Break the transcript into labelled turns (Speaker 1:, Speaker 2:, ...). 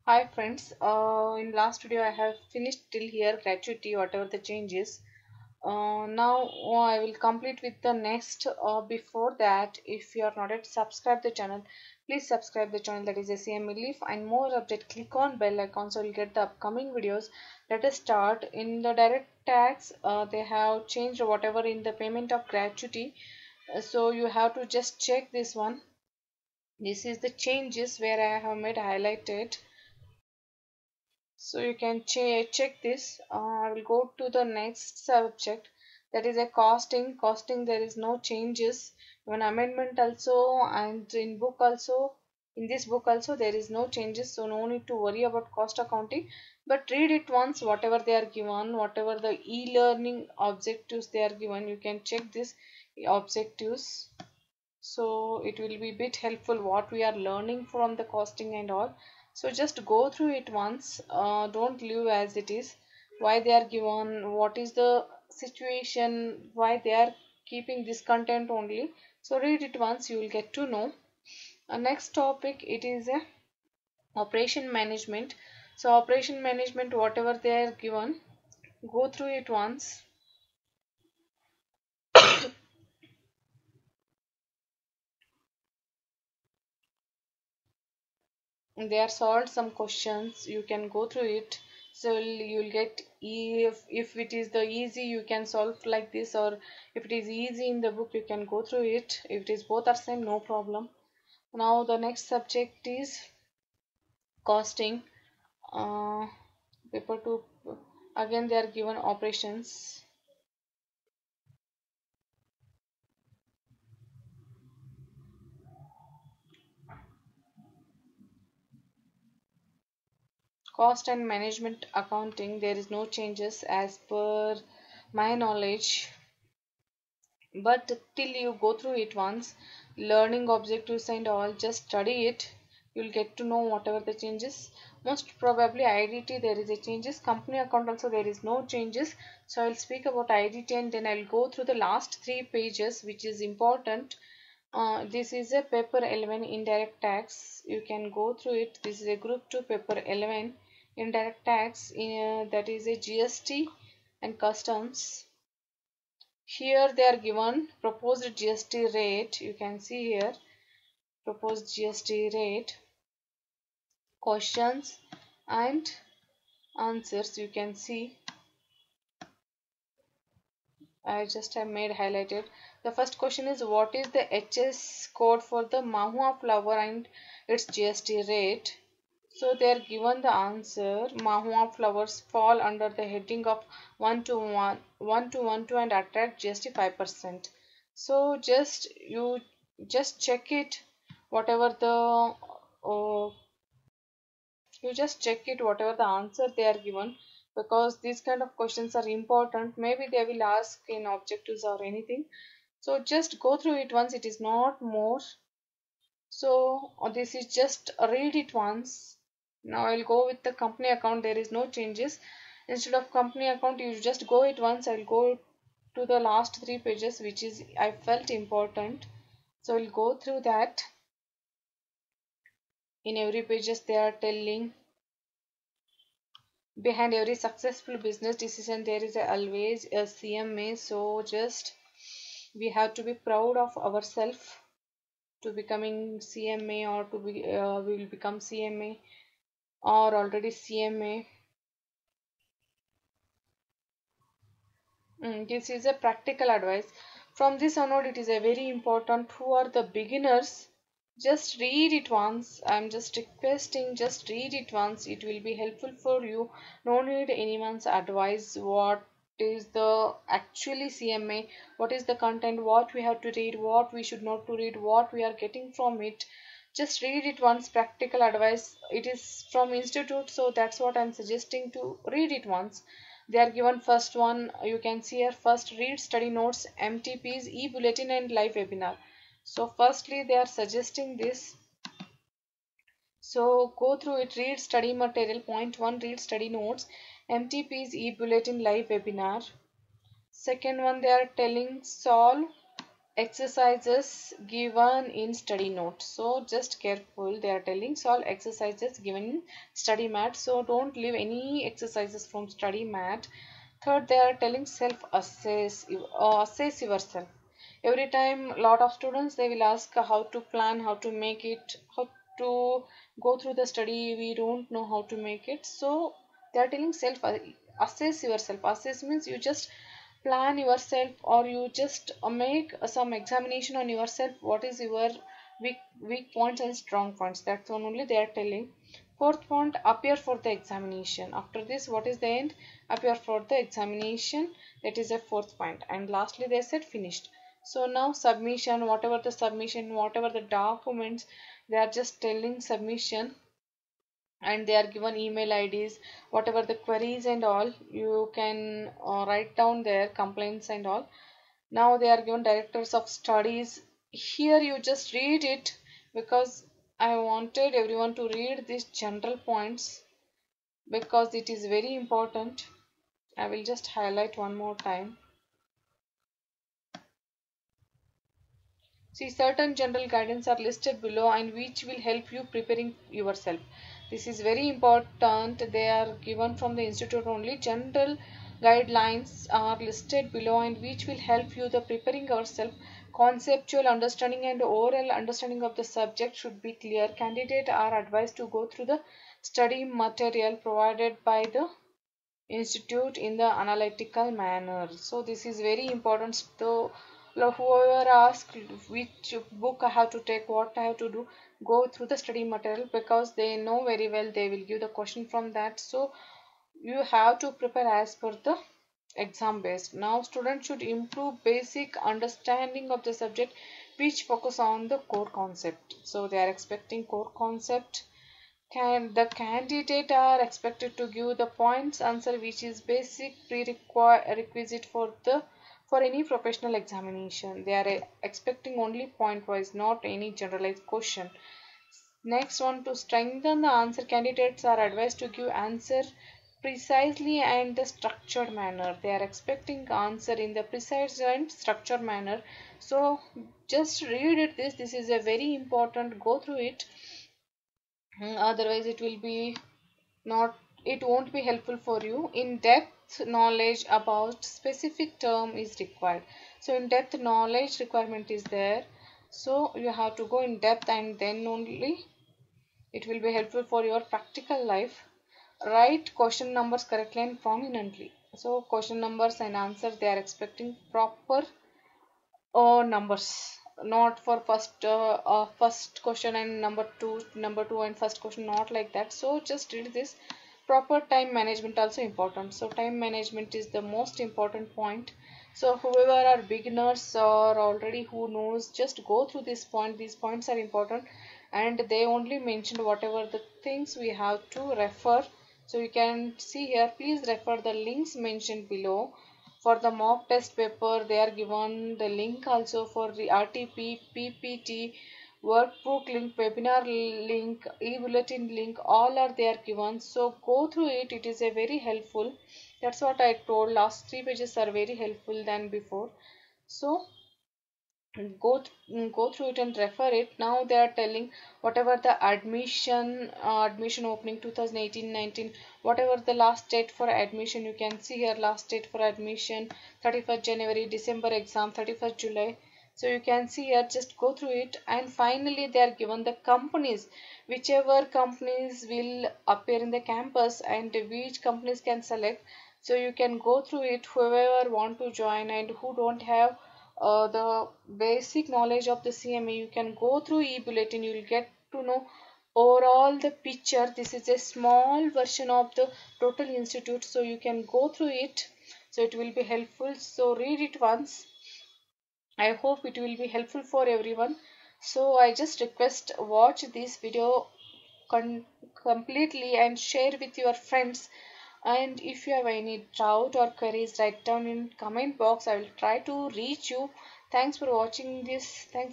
Speaker 1: Hi friends, in last video I have finished till here gratuity whatever the changes. Now I will complete with the next. Before that, if you are not yet subscribe the channel, please subscribe the channel, that is ACME Leaf, and more update click on bell icon so you'll get the upcoming videos. Let us start. In the direct tax, they have changed whatever in the payment of gratuity. So you have to just check this one. This is the changes where I have made highlighted, so you can check this. I will go to the next subject, that is a costing. There is no changes, even amendment also, and in book also, in this book also there is no changes, so no need to worry about cost accounting. But read it once, whatever they are given, whatever the e-learning objectives they are given, you can check this objectives, so it will be a bit helpful what we are learning from the costing and all. So just go through it once, don't leave as it is, why they are given, what is the situation, why they are keeping this content only. So read it once, you will get to know. Next topic, it is a operation management. So operation management, whatever they are given, go through it once. They are solved some questions, you can go through it. So you'll get, if it is the easy you can solve like this, or if it is easy in the book you can go through it. If it is both are same, no problem. Now the next subject is costing. uh, Paper 2, again they are given operations. Cost and management accounting, there is no changes as per my knowledge, but till you go through it once, learning objectives and all, just study it, you'll get to know whatever the changes. Most probably IDT there is a changes, company account also there is no changes. So I'll speak about IDT and then I'll go through the last three pages which is important. This is a paper 11 indirect tax, you can go through it. This is a group 2 paper 11 indirect tax, that is a GST and customs. Here they are given proposed GST rate, you can see here proposed GST rate, questions and answers, you can see. I just have made highlighted. The first question is, what is the HS code for the mahua flower and its GST rate? So they are given the answer, mahua flowers fall under the heading of 1 to 1, 1 to 1 to and attract GST 5%. So just check it, whatever the you just check it whatever the answer they are given, because these kind of questions are important, maybe they will ask in objectives or anything. So just go through it once, it is not more. So this is just read it once. Now I'll go with the company account, there is no changes. Instead of company account, you just go it once. I'll go to the last three pages which is I felt important, so I'll go through that. In every pages they are telling, behind every successful business decision there is always a CMA. So just we have to be proud of ourselves to becoming CMA, or to be we will become CMA or already CMA. This is a practical advice. From this onward, it is a very important. Who are the beginners? Just read it once. I'm just requesting, just read it once. It will be helpful for you. No need anyone's advice. What is the actually CMA? What is the content? What we have to read? What we should not to read? What we are getting from it? Just read it once. Practical advice. It is from institute, so that's what I'm suggesting, to read it once. They are given first one, you can see here, first read study notes, MTPs, e-bulletin and live webinar. So firstly they are suggesting this, so go through it, read study material. Point 1, read study notes, MTPs, e-bulletin, live webinar. Second one, they are telling solve exercises given in study note. So just careful, they are telling solve exercises given in study mat. So don't leave any exercises from study mat. Third, they are telling self assess, assess yourself. Every time lot of students they will ask how to plan, how to make it, how to go through the study, we don't know how to make it. So they are telling self assess yourself. Assess means you just plan yourself, or you just make some examination on yourself, what is your weak points and strong points. That's one only they are telling. Fourth point, appear for the examination. After this, what is the end? Appear for the examination. That is a fourth point. And lastly they said finished. So now submission, whatever the submission, whatever the documents, they are just telling submission, and they are given email IDs, whatever the queries and all, you can write down their complaints and all. Now they are given directors of studies. Here you just read it, because I wanted everyone to read these general points because it is very important. I will just highlight one more time. See, certain general guidance are listed below and which will help you preparing yourself. This is very important. They are given from the institute only. General guidelines are listed below and which will help you the preparing yourself. Conceptual understanding and oral understanding of the subject should be clear. Candidates are advised to go through the study material provided by the institute in the analytical manner. So this is very important. So whoever asks which book I have to take, what I have to do, go through the study material, because they know very well, they will give the question from that. So you have to prepare as per the exam based. Now students should improve basic understanding of the subject which focus on the core concept. So they are expecting core concept. The candidate are expected to give the points answer, which is basic prerequisite for the for any professional examination. They are expecting only point wise, not any generalized question. Next one, to strengthen the answer, candidates are advised to give answer precisely and the structured manner. They are expecting answer in the precise and structured manner. So just read it. This is a very important. Go through it. Otherwise it will be not, it won't be helpful for you. In depth knowledge about specific term is required. So in depth knowledge requirement is there, so you have to go in depth, and then only it will be helpful for your practical life. Write question numbers correctly and prominently. So question numbers and answers, they are expecting proper numbers, not for first question and number two and first question, not like that. So just read this. Proper time management also important. So time management is the most important point. So whoever are beginners or already who knows, just go through this point. These points are important, and they only mentioned whatever the things we have to refer. So you can see here, please refer the links mentioned below. For the mock test paper, they are given the link also. For the RTP, PPT, workbook link, webinar link, e-bulletin link, all are there given. So go through it. It is a very helpful. That's what I told. Last 3 pages are very helpful than before. So go through it and refer it. Now they are telling whatever the admission opening 2018-19, whatever the last date for admission, you can see here last date for admission 31st January, December exam 31st July. So you can see here, just go through it. And finally they are given the companies, whichever companies will appear in the campus and which companies can select. So you can go through it, whoever want to join and who don't have the basic knowledge of the CMA, you can go through e-bulletin. You will get to know overall the picture. This is a small version of the total institute, so you can go through it. So it will be helpful. So read it once. I hope it will be helpful for everyone. So I just request watch this video completely and share with your friends. And if you have any doubt or queries, write down in comment box. I will try to reach you. Thanks for watching this. Thanks.